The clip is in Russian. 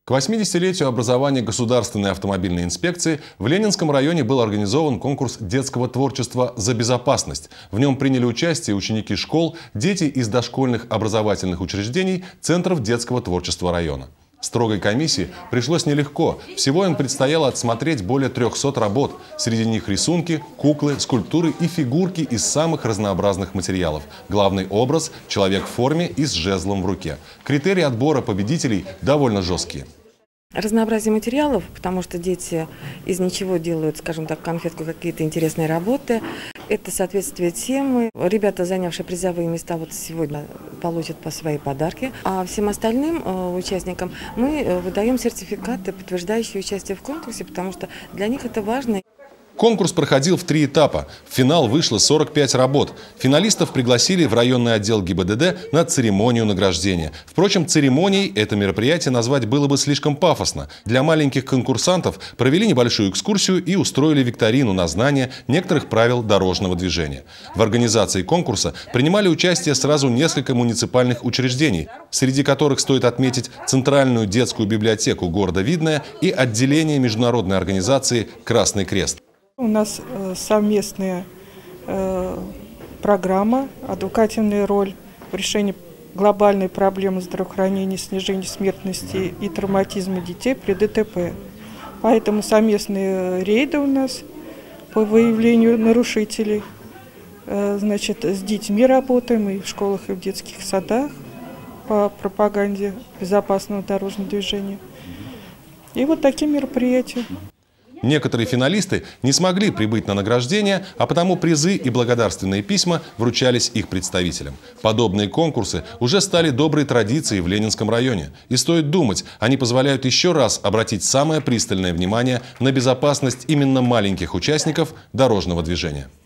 К 80-летию образования Государственной автомобильной инспекции в Ленинском районе был организован конкурс детского творчества «За безопасность». В нем приняли участие ученики школ, дети из дошкольных образовательных учреждений, центров детского творчества района. Строгой комиссии пришлось нелегко. Всего им предстояло отсмотреть более 300 работ. Среди них рисунки, куклы, скульптуры и фигурки из самых разнообразных материалов. Главный образ – человек в форме и с жезлом в руке. Критерии отбора победителей довольно жесткие. Разнообразие материалов, потому что дети из ничего делают, скажем так, конфетку, какие-то интересные работы. Это соответствие темы. Ребята, занявшие призовые места, вот сегодня получат по свои подарки. А всем остальным участникам мы выдаем сертификаты, подтверждающие участие в конкурсе, потому что для них это важно. Конкурс проходил в 3 этапа. В финал вышло 45 работ. Финалистов пригласили в районный отдел ГИБДД на церемонию награждения. Впрочем, церемонией это мероприятие назвать было бы слишком пафосно. Для маленьких конкурсантов провели небольшую экскурсию и устроили викторину на знание некоторых правил дорожного движения. В организации конкурса принимали участие сразу несколько муниципальных учреждений, среди которых стоит отметить Центральную детскую библиотеку города Видное и отделение международной организации «Красный крест». У нас совместная программа «Адвокативная роль в решении глобальной проблемы здравоохранения, снижения смертности и травматизма детей при ДТП». Поэтому совместные рейды у нас по выявлению нарушителей. Значит, с детьми работаем и в школах, и в детских садах по пропаганде безопасного дорожного движения. И вот такие мероприятия. Некоторые финалисты не смогли прибыть на награждение, а потому призы и благодарственные письма вручались их представителям. Подобные конкурсы уже стали доброй традицией в Ленинском районе. И стоит думать, они позволяют еще раз обратить самое пристальное внимание на безопасность именно маленьких участников дорожного движения.